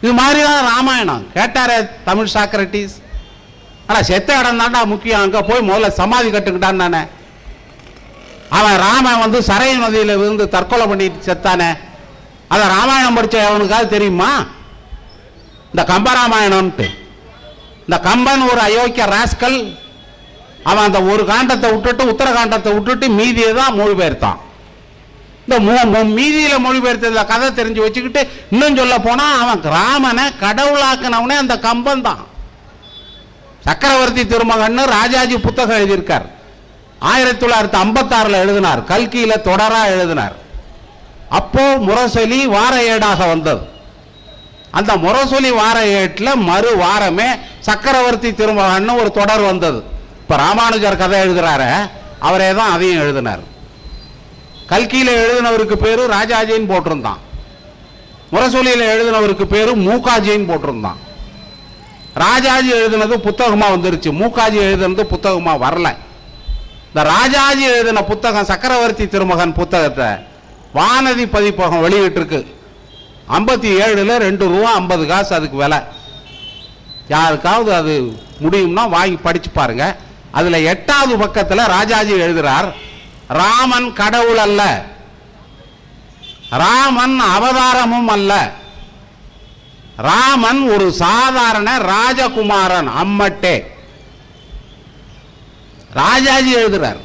இது மாதிரி தான் ராமாயணம். கேட்டாரே தமிழ் சாக்ரட்டிஸ். ஆனால் செத்த இடம் தாண்டா முக்கியம், அங்கே போய் முதல்ல சமாதி கட்டுக்கிட்டான் தானே. அவன் ராமன் வந்து சரை நதியில் விழுந்து தற்கொலை பண்ணிட்டு செத்தானே. அதை ராமாயணம் படித்த அவனுக்காவது தெரியுமா? இந்த கம்பராமாயணம்ட்டு. இந்த கம்பன் ஒரு அயோக்கிய ராஸ்கல். அவன் அந்த ஒரு காண்டத்தை விட்டுட்டு உத்தரகாண்டத்தை விட்டுட்டு மீதியை தான் மொழிபெயர்த்தான். இந்த மீதியில மொழிபெயர்த்த கதை தெரிஞ்சு வச்சுக்கிட்டு இன்னும் சொல்ல போனா அவன் ராமனை கடவுளாக்குனவனே அந்த கம்பன் தான். சக்கரவர்த்தி திருமகன் ராஜாஜி புத்தகம் எழுதியிருக்கார். 1956 எழுதினார். கல்கியில தொடரா எழுதினார். அப்போ முரசொலி வார ஏடாக வந்தது. அந்த முரசொலி வார ஏட்டில் மறு வாரமே சக்கரவர்த்தி திருமகன் ஒரு தொடர் வந்தது. இப்ப ராமானுஜர் கதை எழுதுறாரு, அவரே தான் அதையும் எழுதினார். கல்கியில எழுதினவருக்கு பேரு ராஜாஜின்னு போட்டிருந்தான். முரசொலியில எழுதினவருக்கு பேரு மூகாஜின்னு போட்டிருந்தான். ராஜாஜி எழுதினது புத்தகமா வந்துருச்சு, மூகாஜி எழுதினது புத்தகமா வரல. இந்த ராஜாஜி எழுதின புத்தகம் சக்கரவர்த்தி திருமகன் புத்தகத்தை வானதி பதிப்பகம் வெளியிட்டு இருக்கு. 57 ₹2.50 அதுக்கு விலை. யாருக்காவது அது முடியும்னா வாங்கி படிச்சு பாருங்க. அதுல 8வது பக்கத்தில் ராஜாஜி எழுதுறார், ராமன் கடவுள் அல்ல, ராமன் அவதாரமும் அல்ல, ராமன் ஒரு சாதாரண ராஜகுமாரன் அம்மட்டே. ராஜாஜி எழுதுறார்.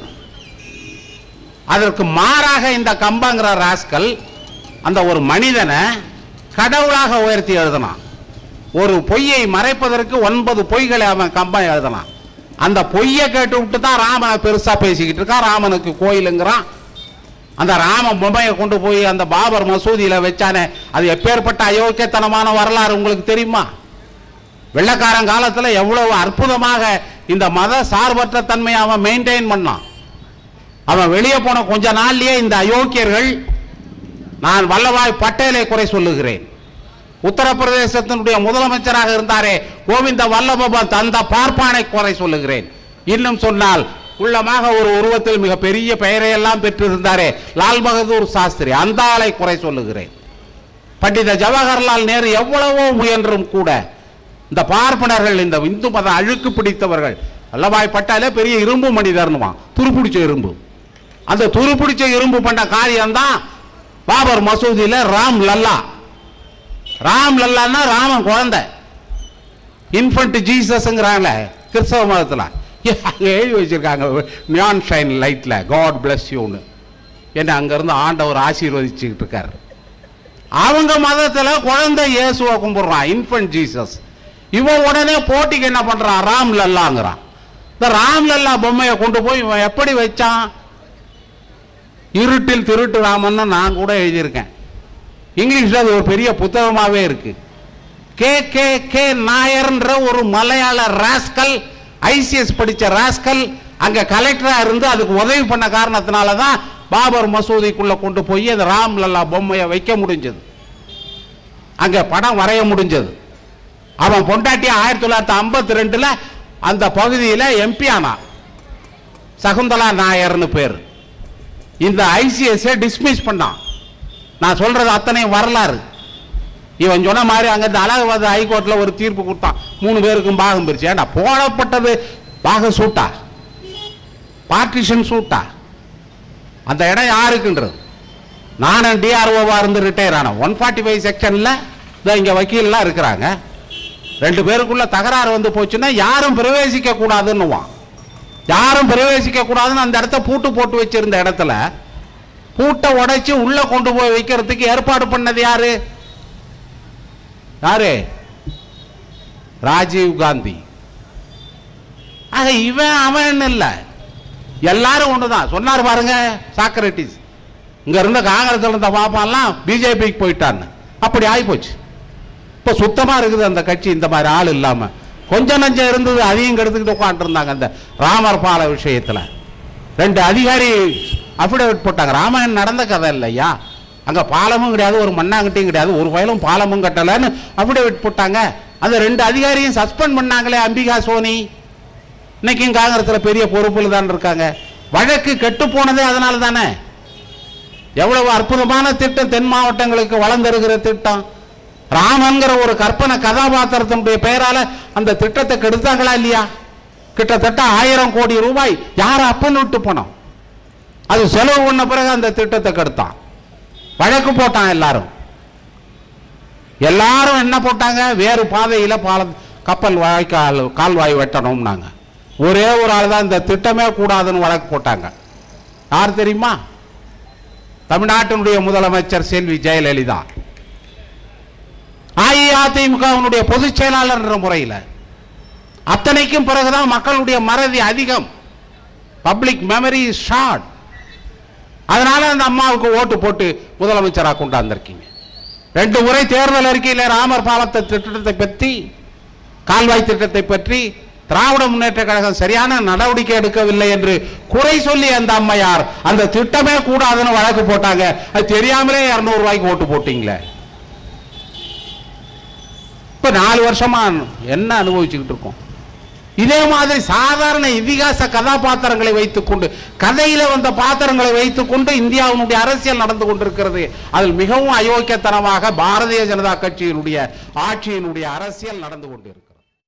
அதற்கு மாறாக இந்த கம்பங்கிற ராஸ்கல் அந்த ஒரு மனிதனை கடவுளாக உயர்த்தி எழுதினான். ஒரு பொய்யை மறைப்பதற்கு 9 பொய்களை அவன் கம்பன் எழுதினான். அந்த பொய்யை கேட்டு விட்டு தான் ராமனை பெருசா பேசிக்கிட்டு இருக்கான். ராமனுக்கு கோயிலுங்கிறான். அந்த ராம பொம்மையை கொண்டு போய் அந்த பாபர் மசூதியில வச்சானே, அது எப்பேற்பட்ட அயோக்கியத்தனமான வரலாறு உங்களுக்கு தெரியுமா? வெள்ளக்காரன் காலத்தில் எவ்வளவு அற்புதமாக இந்த மத சார்பற்ற தன்மையை அவன் மெயின்டைன் பண்ணான். அவன் வெளியே போன கொஞ்ச நாள்லயே இந்த அயோக்கியர்கள், நான் வல்லபாய் பட்டேலை குறை சொல்லுகிறேன், உத்தரப்பிரதேசத்தினுடைய முதலமைச்சராக இருந்தாரே கோவிந்த வல்லபன் அந்த பார்ப்பானை குறை சொல்லுகிறேன், இன்னும் சொன்னால் உள்ளமாக ஒரு உருவத்தில் மிக பெரிய பெயரையெல்லாம் பெற்றிருந்தாரே லால் பகதூர் சாஸ்திரி, அந்த ஆளை குறை சொல்லுகிறேன். பண்டித ஜவஹர்லால் நேரு எவ்வளவோ முயன்றும் கூட இந்த பார்ப்பனர்கள், இந்த இந்து மத அழுக்கு பிடித்தவர்கள், வல்லபாய் பட்டேலே பெரிய இரும்பு மனிதர்னுவான், துருப்பிடிச்ச இரும்பு. அந்த துருப்பிடிச்ச இரும்பு பண்ண காரியம்தான் பாபர் மசூதியில ராம் லல்லா. ராம் லல்லான்னா ராமன் குழந்தை, இன்ஃபன்ட் ஜீசஸ்ங்கிறாங்க கிறிஸ்தவ மதத்தில். எழுதி வச்சிருக்காங்க நியான் ஷைன் லைட்ல காட் பிளஸ் யூன்னு. என்ன அங்கிருந்து ஆண்டவர் ஆசீர்வதிச்சுக்கிட்டு இருக்காரு. அவங்க மதத்தில் குழந்தை இயேசுவை கும்பிடுறான், இன்ஃபன்ட் ஜீசஸ். இவன் உடனே போட்டிக்கு என்ன பண்றான், ராம் லல்லாங்கிறான். இந்த ராம் லல்லா பொம்மையை கொண்டு போய் இவன் எப்படி வச்சான்? இருட்டில் திருட்டு ராமன்னு நான் கூட எழுதியிருக்கேன். இங்கிலீஷ்ல அது ஒரு பெரிய புத்தகமாகவே இருக்கு. கே நாயர்ன்ற ஒரு மலையாள ராஸ்கல், ஐசிஎஸ் படித்த ராஸ்கல், அங்கே கலெக்டராக இருந்து அதுக்கு உதவி பண்ண காரணத்தினால தான் பாபர் மசூதிக்குள்ளே கொண்டு போய் அந்த ராம் லல்லா பொம்மையை வைக்க முடிஞ்சது, அங்கே படம் வரைய முடிஞ்சது. அவன் பொண்டாட்டி 1952 அந்த பகுதியில் எம்பி ஆனா, சகுந்தலா நாயர்னு பேர். இந்த ஐசிஎஸ்ஐ டிஸ்மிஸ் பண்ணான். நான் சொல்றது அத்தனை வரலாறு. இவன் சொன்ன மாதிரி அங்க அலகாபாத் ஹைகோர்ட்ல ஒரு தீர்ப்பு கொடுத்தான், 3 பேருக்கும் பாகம் பிரிச்சு. ஏன்னா போடப்பட்டது பாகம் சூட்டா, பார்ட்டிஷன் சூட்டா, அந்த இடம் யாருக்குன்றது. நானும் டிஆர்ஓவா இருந்து ரிட்டையர் ஆன 145 செக்ஷன்ல இங்க வக்கீல்லாம் இருக்கிறாங்க. 2 பேருக்குள்ள தகராறு வந்து போச்சுன்னா யாரும் பிரவேசிக்க கூடாதுன்னுவான். யாரும் பிரவேசிக்க கூடாதுன்னு அந்த இடத்த பூட்டு போட்டு வச்சிருந்த இடத்துல பூட்டை உடைச்சு உள்ள கொண்டு போய் வைக்கிறதுக்கு ஏற்பாடு பண்ணது யாரு? யாரு? ராஜீவ் காந்தி. ஆக இவன் அவன் இல்ல, எல்லாரும் ஒண்ணுதான். சொன்னார் பாருங்க சாக்ரட்டிஸ், இங்க இருந்த காங்கிரஸ் இருந்த பாப்பான்லாம் பிஜேபிக்கு போயிட்டான்னு. அப்படி ஆயிப்போச்சு. இப்ப சுத்தமா இருக்குது அந்த கட்சி. இந்த மாதிரி ஆள் இல்லாம கொஞ்சம் நஞ்சம் இருந்தது, அதையும் கெடுத்துக்கிட்டு உட்காந்து இருந்தாங்க. அந்த ராமர் பால விஷயத்துல 2 அதிகாரி அபிடவிட் போட்டாங்க. ராமாயணம் நடந்த கதை இல்லையா? அங்க பாலமும் கிடையாது, ஒரு மண்ணாங்கட்டியும் கிடையாது, ஒரு வயலும் பாலமும் கட்டலன்னு அபிடவிட் போட்டாங்க. அந்த 2 அதிகாரியும் சஸ்பெண்ட் பண்ணாங்களே, அம்பிகா சோனி. இன்னைக்கும் காங்கிரஸ்ல பெரிய பொறுப்புல தான் இருக்காங்க. வழக்கு கெட்டு போனதே அதனால தானே. எவ்வளவு அற்புதமான திட்டம், தென் மாவட்டங்களுக்கு வளர்ந்திருக்கிற திட்டம். ராமன்கிற ஒரு கற்பனை கதாபாத்திரத்தினுடைய பெயரால அந்த திட்டத்தை கெடுத்தாங்களா இல்லையா? கிட்டத்தட்ட 1000 கோடி ரூபாய் யார் அப்பன் விட்டு பணம். அது செலவு பண்ண பிறகு அந்த திட்டத்தை கெடுத்தான். வழக்கு போட்டான். எல்லாரும் என்ன போட்டாங்க? வேறு பாதையில கப்பல் கால்வாய் வெட்டணும்னாங்க. ஒரே ஒரு ஆள் தான் இந்த திட்டமே கூடாதுன்னு வழக்கு போட்டாங்க. யார் தெரியுமா? தமிழ்நாட்டினுடைய முதலமைச்சர் செல்வி ஜெயலலிதா. அஇஅதிமுகவினுடைய பொதுச் செயலாளர் என்ற முறையில் அத்தனைக்கும் பிறகுதான் மக்களுடைய மறதி அதிகம். Public memory is short. அதனால அந்த அம்மாவுக்கு ஓட்டு போட்டு முதலமைச்சராக கொண்டாந்திருக்கீங்க. 2 முறை தேர்தல் அறிக்கையில் ராமர் பாலத்தை திட்டத்தை பற்றி, கால்வாய் திட்டத்தை பற்றி திராவிட முன்னேற்ற கழகம் சரியான நடவடிக்கை எடுக்கவில்லை என்று குறை சொல்லி அந்த அம்மையார் அந்த திட்டமே கூடாதுன்னு வழக்கு போட்டாங்க. அது தெரியாமலே 200 ரூபாய்க்கு ஓட்டு போட்டீங்களே. இப்ப 4 வருஷமா என்ன அனுபவிச்சுக்கிட்டு இருக்கோம்? இதே மாதிரி சாதாரண இதிகாச கதாபாத்திரங்களை வைத்துக்கொண்டு, கதையில வந்த பாத்திரங்களை வைத்துக்கொண்டு இந்தியாவினுடைய அரசியல் நடந்து கொண்டிருக்கிறது. அதில் மிகவும் அயோக்கியத்தனமாக பாரதிய ஜனதா கட்சியினுடைய ஆட்சியினுடைய அரசியல் நடந்து கொண்டிருக்கு.